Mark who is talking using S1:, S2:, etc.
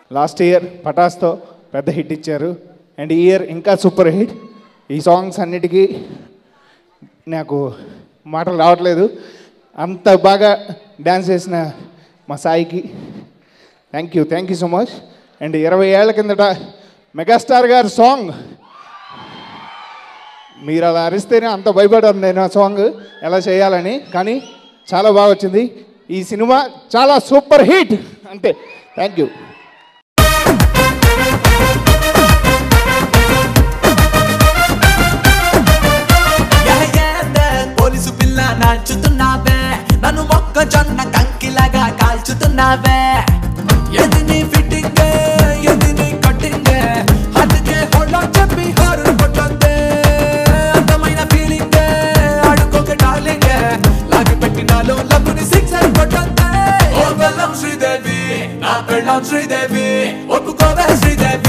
S1: Last year పటాస్తో పెద్ద hit ఇచ్చారు and ఈ ఇయర్ ఇంకా సూపర్ హిట్. ఈ సాంగ్స్ అన్నిటికీ నాకు మాటలు రావట్లేదు, అంత బాగా డ్యాన్స్ చేసిన మా సాయికి thank you so much. And 20 ఏళ్ల కిందట మెగాస్టార్ గారి సాంగ్ మీరు అలా అరిస్తేనే అంత భయపడ్డాను నేను ఆ సాంగ్ ఎలా చేయాలని, కానీ చాలా బాగా వచ్చింది. ఈ సినిమా చాలా సూపర్ హిట్ అంటే థ్యాంక్ యూ.
S2: పోలీసు పిల్ల నాచుతున్నావే, నన్ను మొక్కజొన్న కంకిలాగా కాల్చుతున్నావే. ఎది నీ ఫిట్టింగ్ ఎది నీ కట్టింగ్, అందుకే హోల్డ్ చెప్పి హారర్ కొట్టొద్దే. అందమైన ఫీలింగ్ అడుకోక డార్లింగ్, లాగి పెట్టినాలో లబ్బుని సిక్సర్ కొట్టొద్దే. ఓ బెల్లం శ్రీదేవి నా పెళ్ళం శ్రీదేవి, ఒప్పుకోవే శ్రీదేవి.